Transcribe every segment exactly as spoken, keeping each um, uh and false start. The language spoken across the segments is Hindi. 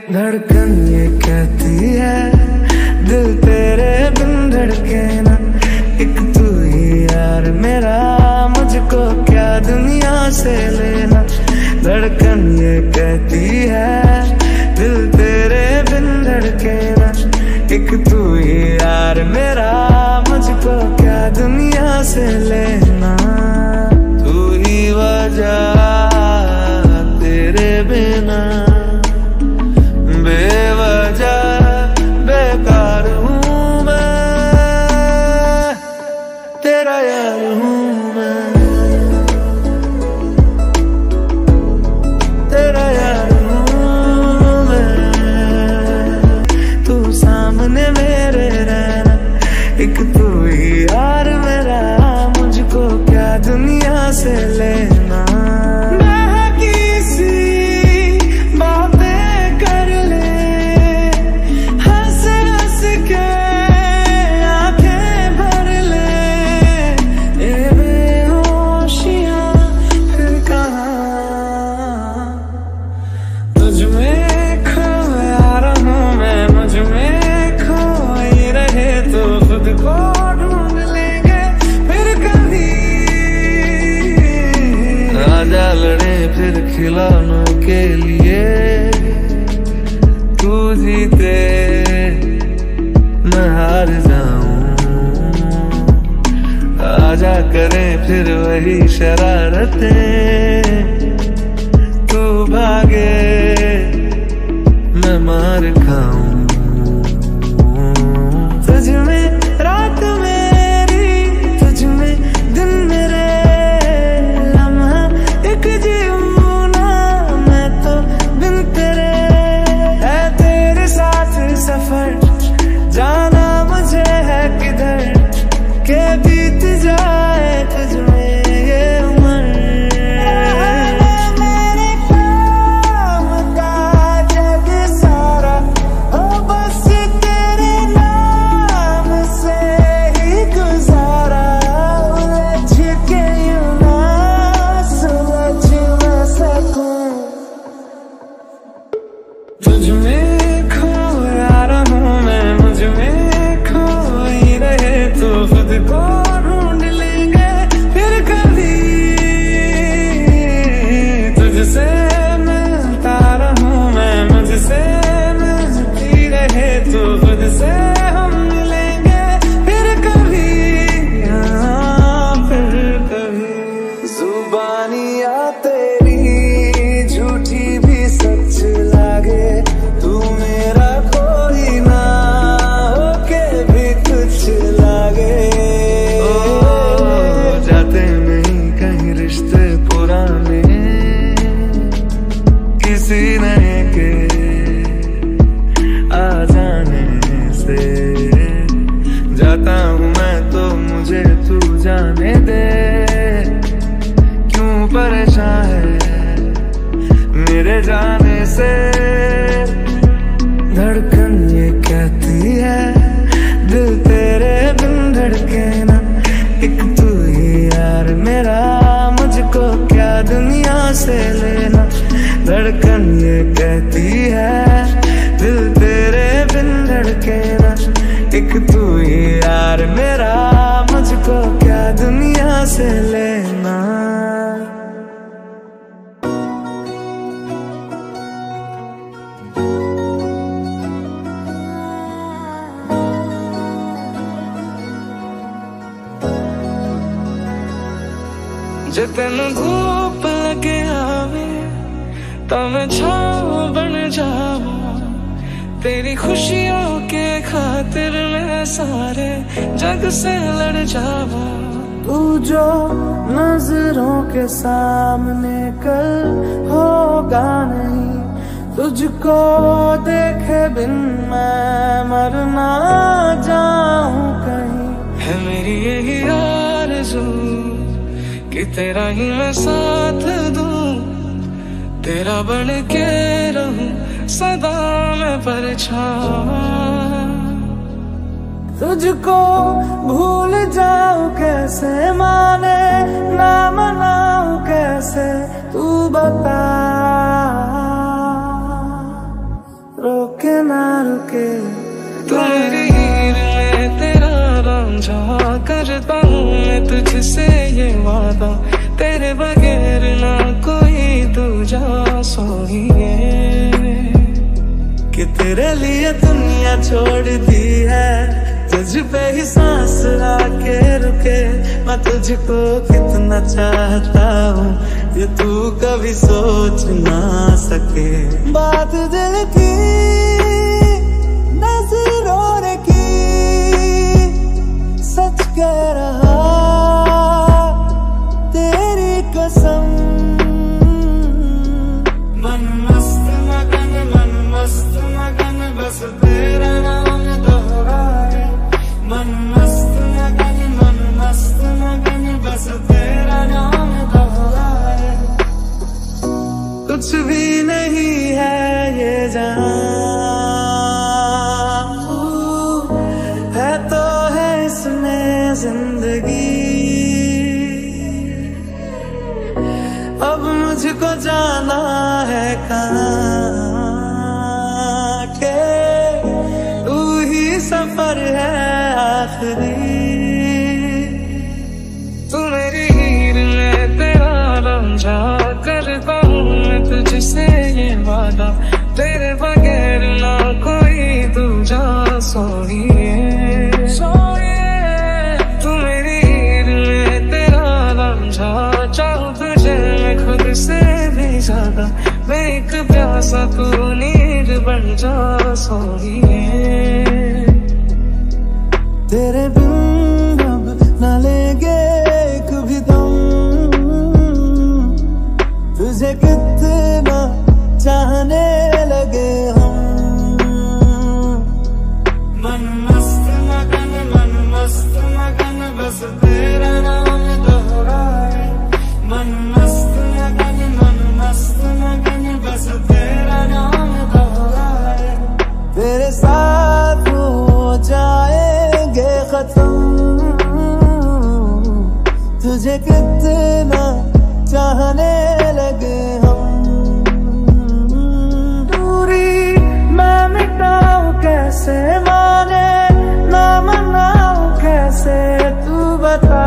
धड़कन ये कहती है दिल तेरे बिन धड़के ना, एक तू ही यार मेरा, मुझको क्या दुनिया से लेना। धड़कन ये कहती है दिल तेरे बिन धड़के ना, एक तू ही यार मेरा, मुझको क्या दुनिया से लेना। तू ही वजह तेरे बिना बेवजह बेकार हूँ मैं, तेरा यार हूँ मैं, तेरा यार हूँ मैं। तू सामने मेरे रहना, एक तू ही यार मेरा, मुझको क्या दुनिया से लेना। खिलौनों के लिए तू जीते मैं हार जाऊं, आजा करें फिर वही शरारतें, तू भागे मैं मार खाऊं। तुझ में रात मेरी, तुझ में दिन मेरे, लम्हा एक जीवन सफर, जाना मुझे है किधर के बीत जाए तुझ में ये उम्र। मेरे काम का जग सारा हो बस तेरे नाम से ही गुजारा, उलझ के यूं ना सुलझ न सकूं तुझ में। खुद को ढूंढ लेंगे फिर कभी, तुझसे मिलता रहूं मैं, मुझसे मिलती रहे तू, खुद से हम मिलेंगे फिर कभी, हाँ फिर कभी। जुबानियाँ तेरी झूठी भी सच लागे, तू मेरा कोई ना होके भी कुछ लागे। जाते नहीं कहीं रिश्ते पुराने किसी नए के आ जाने से, जाता हूँ मैं तो मुझे तू जाने दे, क्यों परेशान है मेरे जाने से। धड़कन ये कहती है दिल तेरे बिन धड़के ना, एक तू ही यार मेरा, मुझको क्या दुनिया से लेना। धड़कन ये कहती है दिल तेरे बिन धड़के ना, एक तू ही यार मेरा, मुझको क्या दुनिया से लेना। जे तेन धूप लगे आवे तो मैं छाँव बन जावा, तेरी खुशियों के खातिर मैं सारे जग से लड़ जावा। तू जो नजरों के सामने कल होगा नहीं, तुझको देखे बिन मैं मर ना जाऊं कहीं। है मेरी यही आरज़ू कि तेरा ही मैं साथ दूं, तेरा बन के रहूं सदा मैं परछावां। तुझको भूल जाऊं कैसे, माने ना मनाऊं कैसे, तू बता। रोके ना रुके। तू मेरी हीर में तेरा रांझा, करता हूँ मैं तुझसे ये वादा, तेरे बगैर ना कोई दूजा सोइए। कि तेरे लिए दुनिया छोड़ दी है, तुझ पे ही सांस आके रुके। मैं तुझको कितना चाहता हूँ ये तू कभी सोच ना सके। बात दिल की नजरों ने की, सच कह रहा तेरी कसम। मन मस्त मगन मन मस्त मगन बस तेरा नाम दोहराए। मन मस्त मगन मन मस्त मगन बस तेरा नाम दोहराए। कुछ भी नहीं है ये जान, है तो है इसमें जिंदगी। अब मुझको जाना है कहाँ के तू ही सफर है आखिरी। तू मेरी हीर में तेरा रांझा, करता हूँ मैं तुझसे ये वादा, तेरे बगैर ना कोई दूजा सोइए। तू मेरी हीर में तेरा रांझा, चाहूँ तुझे मैं खुद से भी ज्यादा, मैं एक प्यासा तू नीर बन जा सोइए। तेरे बिन अब न लेंगे एक भी दम, तुझे कितना चाहने लगे हम। मन मस्त मगन मन मस्त मगन बस तेरा नाम दोहराए। मन मस्त मगन मन मस्त मगन बस तेरा नाम दोहराए। तेरे साथ हो जाएंगे खत्म, तुझे कितना चाहने लगे हम। दूरी मैं मिटाऊं कैसे, माने ना मनाऊं कैसे, तू बता।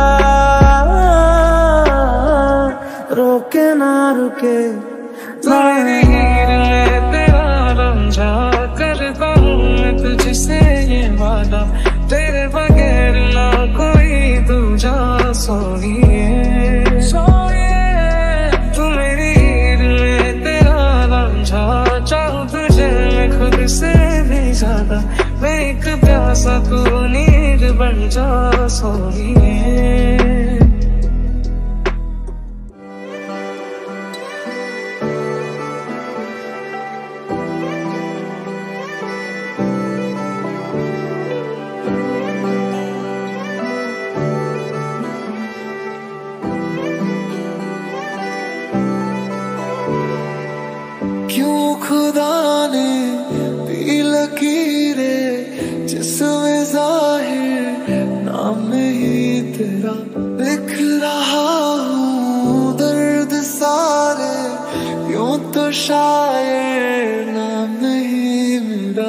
रोके ना रुके। मेरी हीर में तेरा रांझा, करता हूँ मैं तुझसे ये वादा, तेरे बगैर ना कोई दूजा सोइए। तू मेरी हीर में तेरा रांझा, चाहूँ तुझे मैं खुद से भी ज्यादा, मैं एक प्यासा तू नीर बन जा सोइए। क्यों खुदा ने दी लकीरें जिसमें जाहिर नाम ही तेरा लिख रहा हूँ दर्द सारे, यूं तो शायर नाम नहीं मेरा।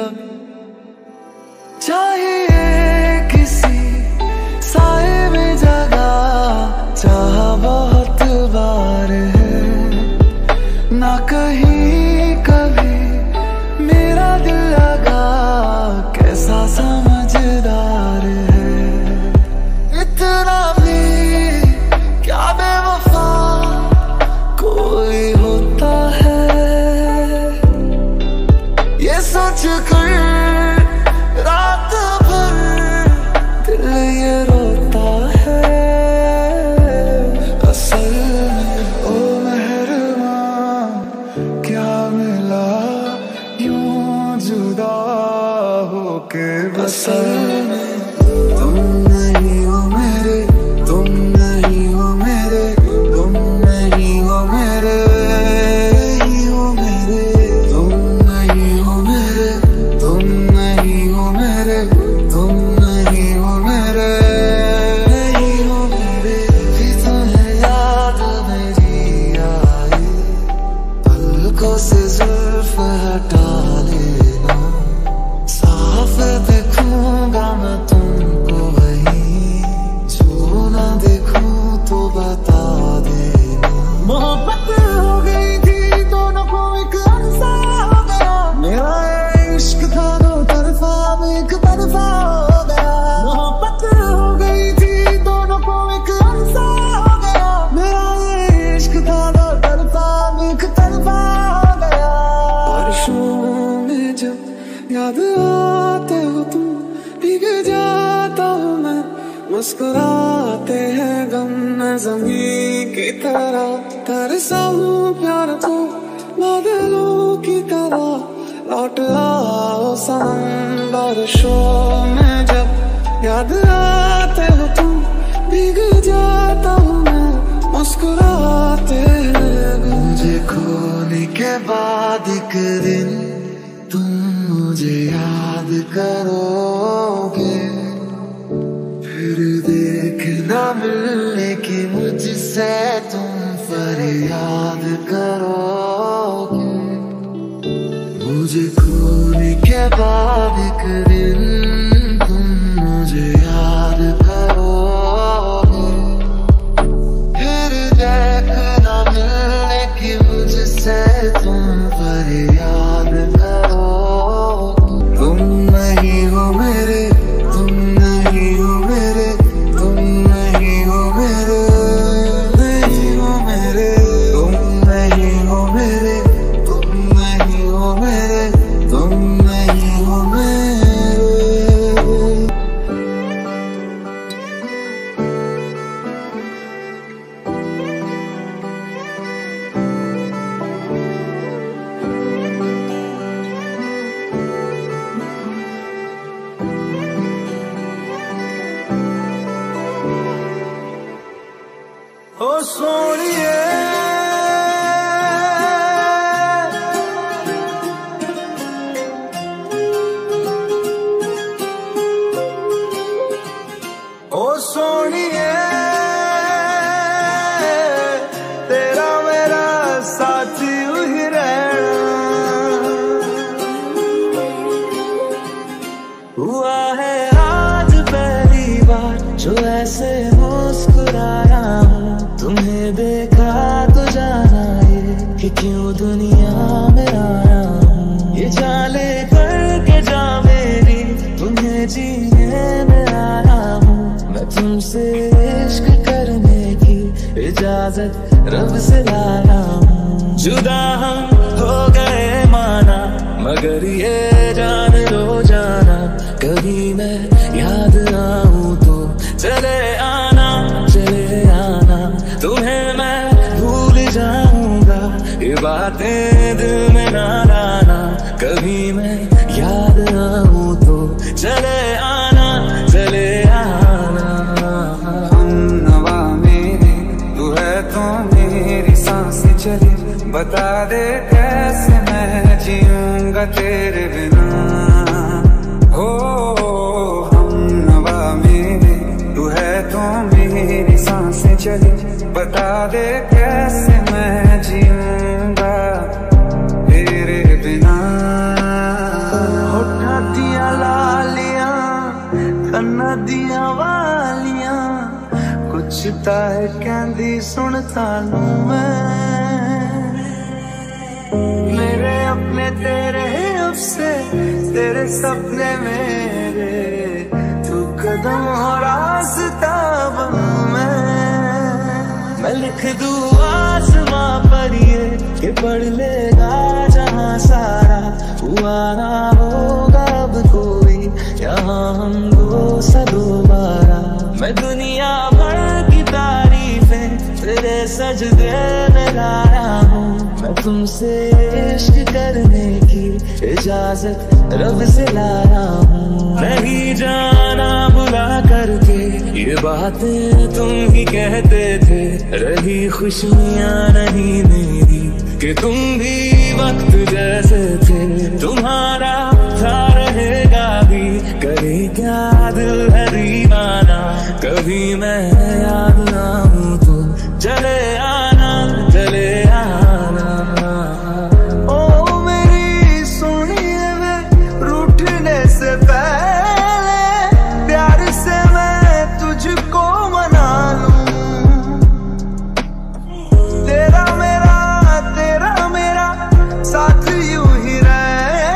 चाहिए किसी साए में जगह, चाह बहुत बार है ना कहीं कभी मेरा दिल लगा, कैसा समझदार है। इतना भी क्या बेवफा कोई होता है, ये सोच कर रात भर दिल ये रोता है। असल में ओ मेहरबान क्या मिला यूं जुदा होके। असल में तुम नहीं हो मेरे, तुम नहीं हो मेरे, तुम नहीं हो मेरे, ही हो मेरे। तुम नहीं हो मेरे, तुम नहीं हो मेरे, तुम नहीं हो मेरे, ही हो मेरे। भी तुम्हें याद मेरी आए, पलकों से जुल्फ हटा ले याद आते हो तुम, भीग जाता हूँ मैं, मुस्कुराते हैं गम न ज़मीं की तरह, तरसा हूँ प्यार को बादलों की तरह, लौट आओ सनम बारिशों में जब, याद आते हो तुम, भीग जाता हूँ मैं, मुस्कुराते हैं। मुझे खोने के बाद एक दिन तुम मुझे याद करोगे, फिर देखना मिलने की मुझसे तुम फरियाद करोगे। मुझे खोने के बाद एक दिन तुम मुझे याद करोगे, फिर देखना मिलने की मुझसे तुम फरियाद करोगे। तुम नहीं हो मेरे, तुम नहीं हो मेरे, तुम नहीं हो मेरे, नहीं हो मेरे, तुम नहीं हो मेरे, तुम नहीं हो मेरे, तुम नहीं हो मेरे। ओ सोनिए ओ सोनिए, तेरा मेरा साथ यूं ही रहना, हुआ है आज पहली बार जो ऐसे मुस्कुराया हूँ, तुम्हें देखा तो जाना ये कि क्यों दुनिया में आया हूँ, ये चाले करके जा मेरी तुम्हें जीने में आया हूँ, मैं तुमसे इश्क करने की इजाजत रब से लाया हूँ। जुदा हम हो गए माना, मगर ये जान लो जाना, कभी मैं याद आऊँ तो चले आना, चले आना, तुम्हें मैं भूल जाऊंगा, ये बातें दिल में ना लाना, कभी मैं याद आऊँ तो चले आना, चले आना। हमनवा मेरी तू है तो मेरी सांसें चली, बता दे कैसे मैं जीऊंगा तेरे बिना, हो हमनवा मेरी तू है तो मेरी सांसें चली, बता दे कैसे मैं जीऊंगा तेरे बिना। होठा दिया लालियां कन्ना दिया वालियां, कुछ ताए कहंदी सुनता लूं मैं, मेरे अपने तेरे अफसे तेरे सपने मेरे, तू कदम हो रास्ता बनूं मैं, मैं लिख दूं आसमां पर ये कि पढ़ लेगा जहां सारा, हुआ ना होगा अब कोई यहाँ हम दो सा दोबारा, मैं दुनिया भर की तारीफें तेरे सजदे में लाया हूँ, मैं तुमसे इश्क करने की इजाजत रब से लाया हूँ। नहीं जाना बुला करके ये बातें तुम ही कहते थे, रही खुशियाँ नहीं मेरी कि तुम भी वक्त जैसे थे, तुम्हारा था रहेगा भी, करे क्या दिल है दीवाना, कभी मैं याद ना हूँ तो चले आना, चले आना। ओ मेरी सोनिए वे रूठने से पहले प्यार से मैं तुझको मना लूं, तेरा मेरा तेरा मेरा साथ यूं ही रहे,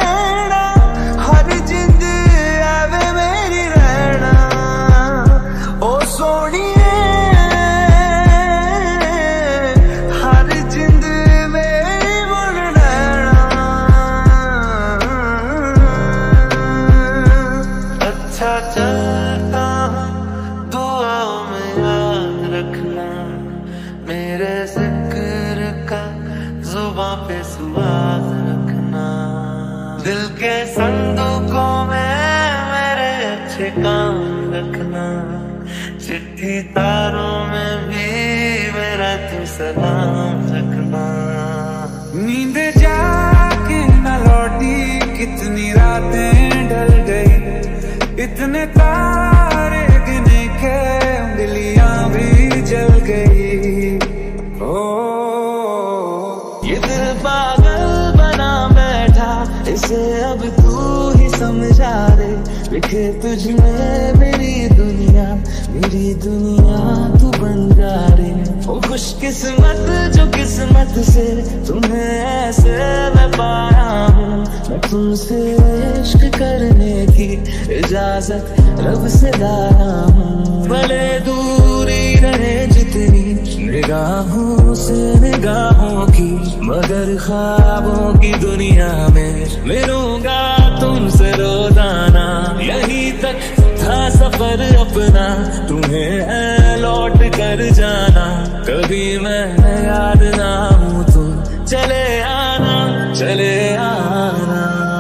दिल के संदूकों में मेरे अच्छे काम रखना, चिट्ठी तारों में भी मेरा तू सलाम रखना। नींद जाके न लौटी, कितनी रातें ढल गई, इतने तारे गिने के उंगलियां भी जल गई। ओ ये दिल पागल बना बैठा, इसे अब तू ही समझा रे। लिखे तुझ में मेरी दुनिया, मेरी दुनिया तू बन जा रे। ओ खुशकिस्मत जो किस्मत से तुम्हें ऐसे मैं पाया हूँ। मैं तुमसे इश्क करने की इजाजत रब से लाया हूँ। भले दूरी रहे जितनी निगाहों से निगाहों की, मगर ख्वाबों की दुनिया में मिलूंगा तुमसे रोजाना। यहीं तक था सफर अपना, तुम्हें है लौट कर जाना। कभी मैं याद ना हूँ तो चले आना, चले आना।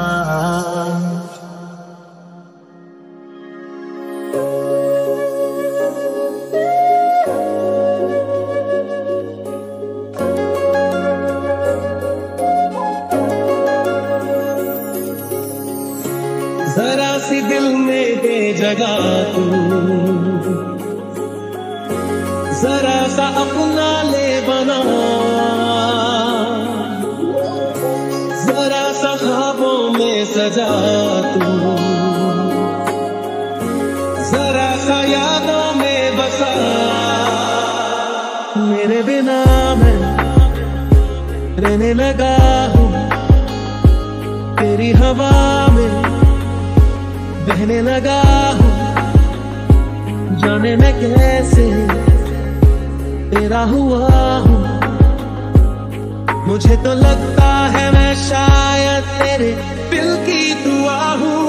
जरा सी दिल में दे जगह तू, जरा सा अपना ले बना, जरा सा ख्वाबों में सजा तू, जरा सा यादों में बसा। मेरे बिना मैं रहने लगा हूँ, तेरी हवा में बहने लगा हूँ। जाने मैं कैसे तेरा हुआ हूँ, मुझे तो लगता है मैं शायद तेरे दिल की दुआ हूँ।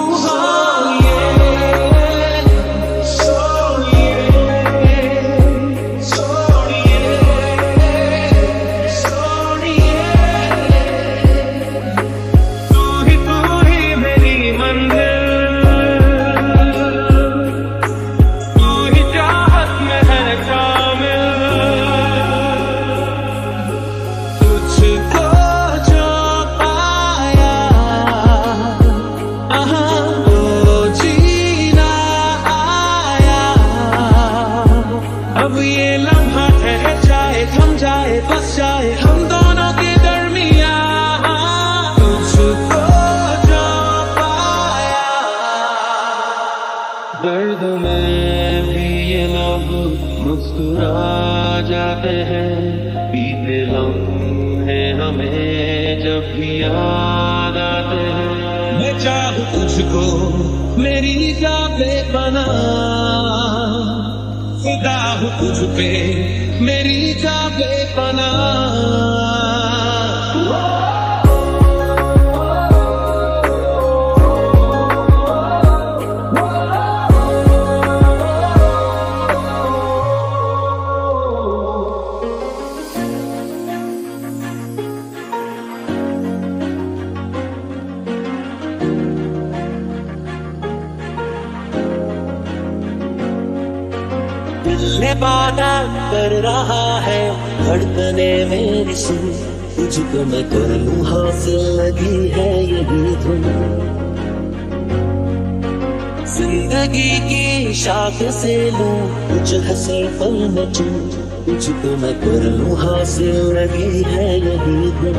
अब ये लम्हा ठहर जाए, थम जाए, बस जाए हम दोनों के दरमिया। तुझको जो पाया, दर्द में भी ये लोग मुस्कुरा जाते हैं। बीते लम्हे हमें जब भी याद आते हैं। मैं चाहूँ तुझको मेरी जाबे बना, खुदा हूँ तुझ पे मेरी जाबे बना। दिल वादा कर रहा है, धड़कने मेरी सुन, तुझको मैं कर लूं हासिल, लगी है यही धुन। जिंदगी की शाख से लूं कुछ हंसी पल में चूं, तुझको मैं कर लूं हासिल, लगी है यही धुन।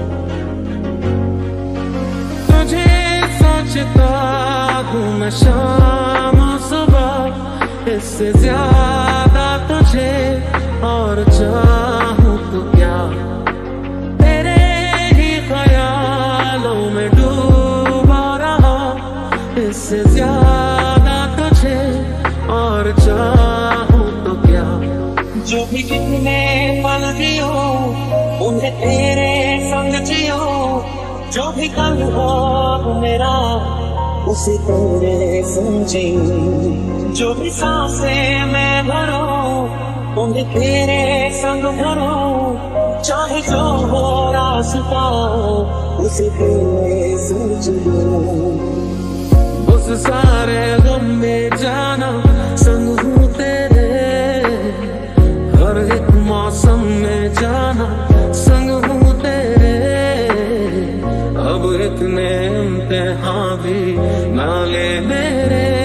तुझे सोचता हूँ मैं शाम सुबह, इससे ज्यादा तुझे और चाहूं तो क्या। तेरे ही ख्यालों में डूबा रहा, इससे ज्यादा तुझे और चाहूं तो क्या। जो भी कितने पल जियो उन्हें तेरे संग जियो, जो भी कल हो मेरा उसे तेरे समझी। जो भी सांसें मैं भरूं उन्हें तेरे संग भरूं, चाहे जो हो रास्ता उसे तेरे संग तुझे। उस सारे गम में जाना संग हूँ तेरे, हर एक मौसम में जाना संग हूँ तेरे। अब इतने इम्तिहान भी ना ले मेरे,